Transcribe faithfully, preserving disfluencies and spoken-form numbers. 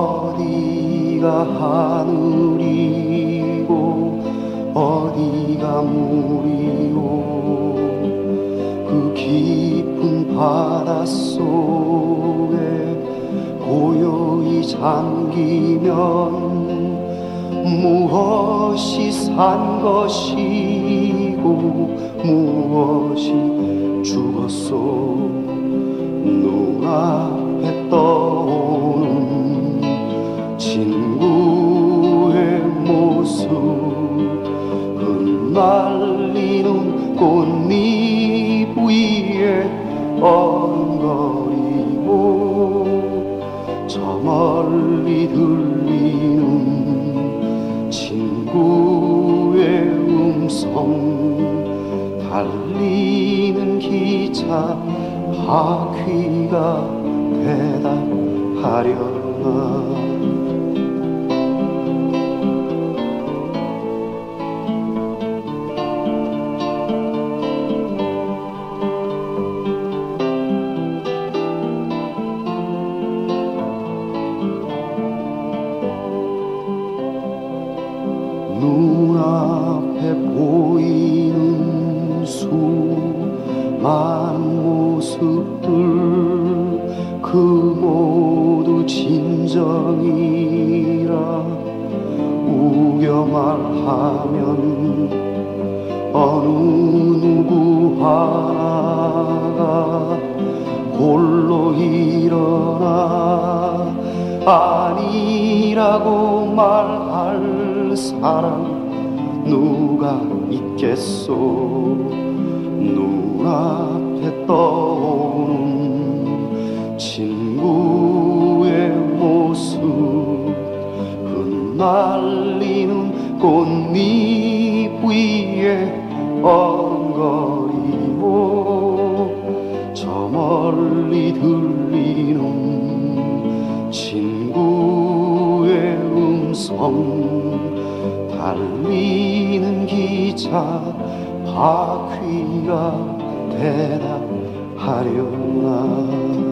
어디가 하늘이고 어디가 물이요 그 깊은 바닷속에 고요히 잠기면 무엇이 산 것이고 무엇이 죽었소 눈앞에 떠오는 친구의 모습 흩날리는 꽃잎 위에 어른거리고 저 멀리 들리는 친구의 음성 달리는 기차 바퀴가 대답하려나 눈앞에 보이는 수많은 모습들 그 모두 진정이라 우겨 말하면 어느 누구 하나가 홀로 일어나 아니라고 말할 사람 누가 있겠소 눈앞에 떠오는 친구의 모습 흩날리는 꽃잎 위에 어른거리고 저 멀리 들리는 친구의 음성 달리는 기차 바퀴가 대답하려나